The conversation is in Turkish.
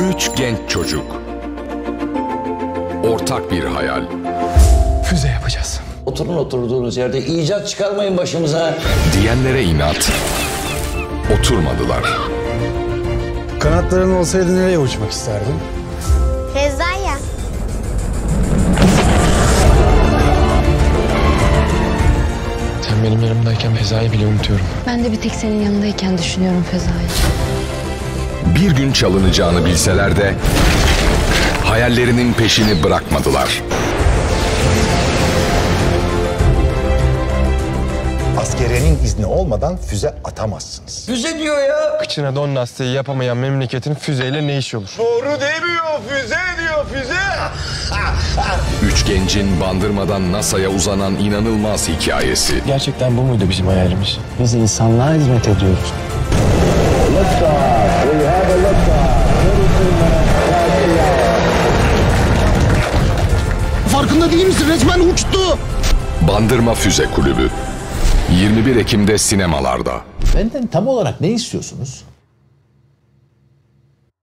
Üç genç çocuk. Ortak bir hayal. Füze yapacağız. Oturun oturduğunuz yerde icat çıkarmayın başımıza. Diyenlere inat. Oturmadılar. Kanatların olsaydı nereye uçmak isterdin? Feza'ya. Sen benim yanımdayken Feza'yı bile unutuyorum. Ben de bir tek senin yanındayken düşünüyorum Feza'yı. Bir gün çalınacağını bilseler de hayallerinin peşini bırakmadılar. Askeriyenin izni olmadan füze atamazsınız. Füze diyor ya. Kıçına don lastiği yapamayan memleketin füzeyle ne işi olur? Doğru demiyor, füze diyor, füze. Üç gencin Bandırma'dan NASA'ya uzanan inanılmaz hikayesi. Gerçekten bu muydu bizim hayalimiz? Biz insanlığa hizmet ediyoruz. Farkında değil misin? Resmen uçtu. Bandırma Füze Kulübü. 21 Ekim'de sinemalarda. Benden tam olarak ne istiyorsunuz?